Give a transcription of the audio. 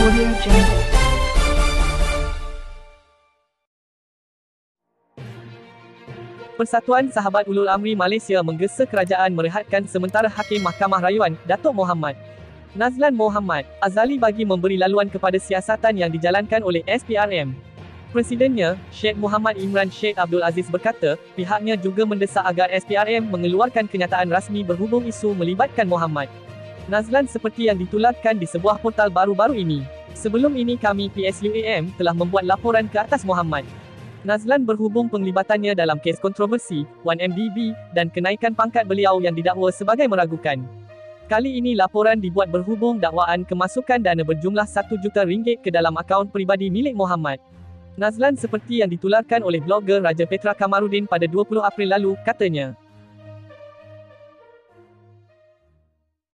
Audio Jungle. Persatuan Sahabat Ulul Amri Malaysia menggesa kerajaan merehatkan sementara Hakim Mahkamah Rayuan, Datuk Mohammad Nazlan Mohamed Azali bagi memberi laluan kepada siasatan yang dijalankan oleh SPRM. Presidennya, Sheikh Muhammad Imran Sheikh Abdul Aziz berkata, pihaknya juga mendesak agar SPRM mengeluarkan kenyataan rasmi berhubung isu melibatkan Mohammad Nazlan seperti yang ditularkan di sebuah portal baru-baru ini. Sebelum ini kami PSUAM telah membuat laporan ke atas Mohammad Nazlan berhubung penglibatannya dalam kes kontroversi 1MDB dan kenaikan pangkat beliau yang didakwa sebagai meragukan. Kali ini laporan dibuat berhubung dakwaan kemasukan dana berjumlah RM1 juta ke dalam akaun peribadi milik Mohammad Nazlan seperti yang ditularkan oleh blogger Raja Petra Kamarudin pada 20 April lalu, katanya.